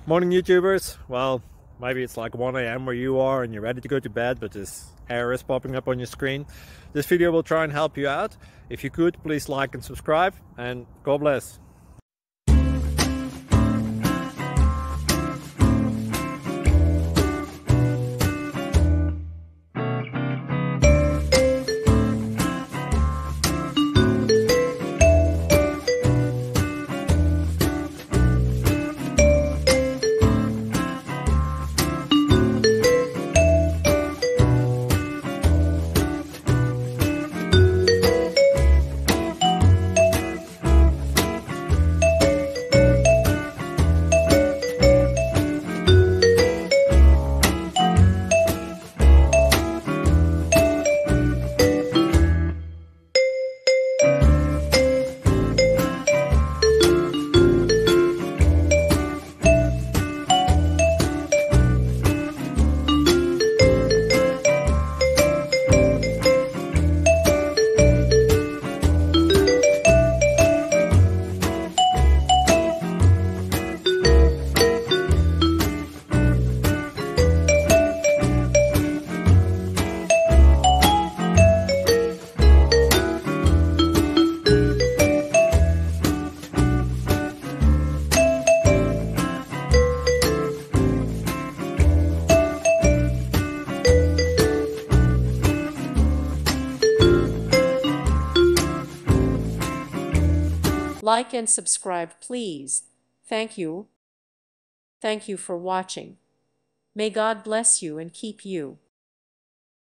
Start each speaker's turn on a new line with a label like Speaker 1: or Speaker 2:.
Speaker 1: Morning YouTubers. Well, maybe it's like 1 a.m. where you are and you're ready to go to bed, but this error is popping up on your screen. This video will try and help you out. If you could, please like and subscribe, and God bless.
Speaker 2: Like and subscribe, please. Thank you. Thank you for watching. May God bless you and keep you.